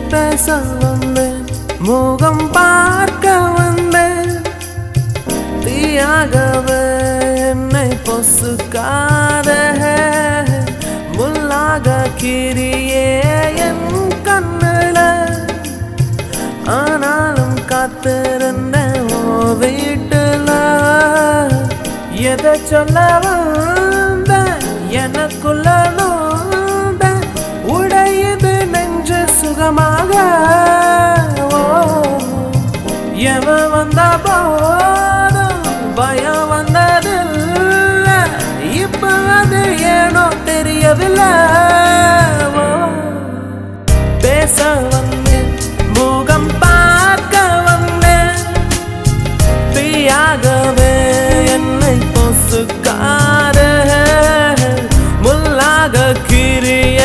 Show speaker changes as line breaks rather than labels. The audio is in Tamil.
பேச வந்தேன், முகம் பார்க்க வந்தேன். தீயாகவே என்னை பொசுக்காத, முள்ளாக கீரியே என் கண்ணுல. ஆனாலும் காத்திருந்தேன் வீட்டுல. எதை சொல்ல வந்த எனக்குள்ள நோந்த, உடையுது நெஞ்சு சுகமாக. எவன் வந்த போதும் பயம் வந்ததில்ல, இப்ப அது ஏனோ தெரியவில்லை. பேச வந்தேன், முகம் பார்க்க வந்தேன். தீயாகவே என்னை பொசுக்காத, முள்ளாக கீரிய